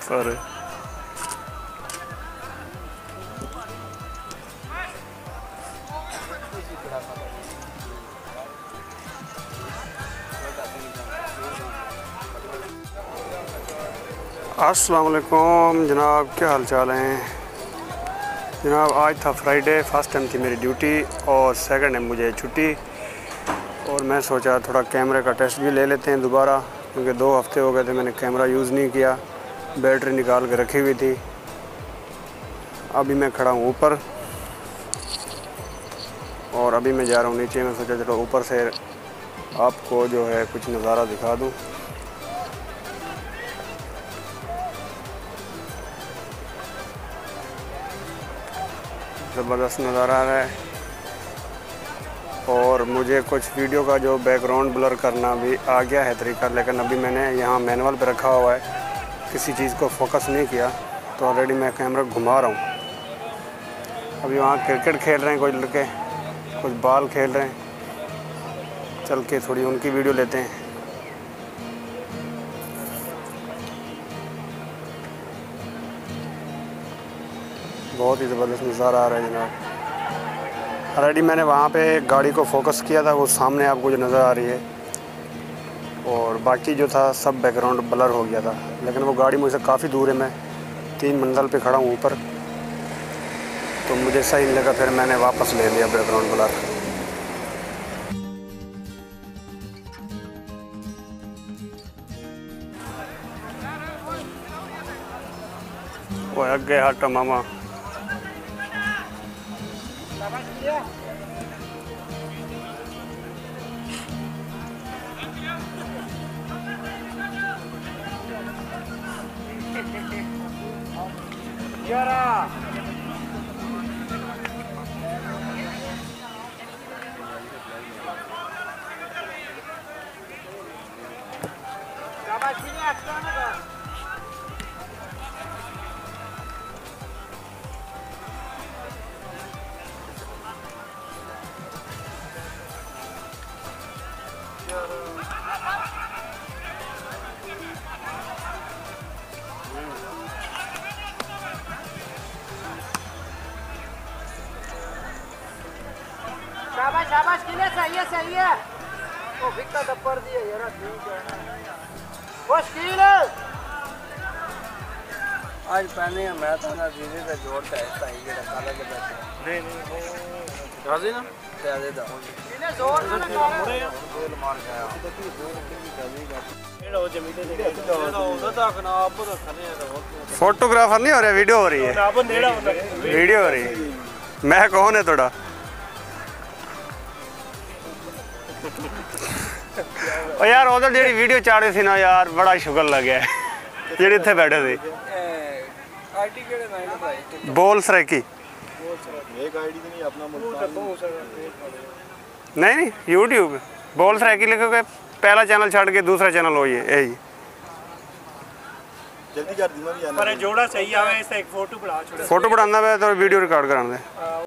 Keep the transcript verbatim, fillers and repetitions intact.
पर अस्सलाम वालेकुम जनाब, क्या हाल चाल हैं जनाब। आज था फ्राइडे, फर्स्ट टाइम थी मेरी ड्यूटी और सेकंड टाइम मुझे छुट्टी। और मैं सोचा थोड़ा कैमरे का टेस्ट भी ले लेते हैं दोबारा, क्योंकि दो हफ्ते हो गए थे मैंने कैमरा यूज़ नहीं किया, बैटरी निकाल के रखी हुई थी। अभी मैं खड़ा हूँ ऊपर और अभी मैं जा रहा हूँ नीचे। मैं सोचा चलो ऊपर से आपको जो है कुछ नज़ारा दिखा दूँ। ज़बरदस्त नज़ारा है और मुझे कुछ वीडियो का जो बैकग्राउंड ब्लर करना भी आ गया है तरीका, लेकिन अभी मैंने यहाँ मैनुअल पे रखा हुआ है, किसी चीज़ को फोकस नहीं किया, तो ऑलरेडी मैं कैमरा घुमा रहा हूँ। अभी वहाँ क्रिकेट खेल रहे हैं कुछ लड़के, कुछ बॉल खेल रहे हैं, चल के थोड़ी उनकी वीडियो लेते हैं। बहुत ही ज़बरदस्त नज़ारा आ रहा है जनाब। ऑलरेडी मैंने वहाँ पे गाड़ी को फोकस किया था, वो सामने आपको जो नज़र आ रही है, और बाकी जो था सब बैकग्राउंड ब्लर हो गया था। लेकिन वो गाड़ी मुझसे काफ़ी दूर है, मैं तीन मंजिल पे खड़ा हूँ ऊपर, तो मुझे सही नहीं लगा, फिर मैंने वापस ले लिया बैकग्राउंड ब्लर। वो अगे हट मामा। यारा शाबाश शाबाश किले, सही है सही है। ओ भिक्का दब्बर दिया यार, ठीक है वो स्किल आज पहने मैं तो ना धीरे से जोड़ता है सही के काला के बैठे नहीं नहीं राजी ना दे दे किले जोर से लगा गोल मार गया एड़ो जमीले दे तो तक ना अब तो खने फोटोग्राफर नहीं हो रहा, वीडियो हो रही है, वीडियो हो रही है। मैं कौन है थोड़ा ओ यार उधर जी वीडियो चाड़ रही थी ना यार, बड़ा शुक्र लग गया जी इतने बैठे थे। बोल सराइकी नहीं नहीं यूट्यूब बोल सराइकी लिखोगे, पहला चैनल छड़ के दूसरा चैनल हो ये यही जल्दी कर दी पर जोड़ा सही आवे, इससे एक फोटो बढ़ा छोड़ फोटो बढ़ाना है तो वीडियो रिकॉर्ड कराना है।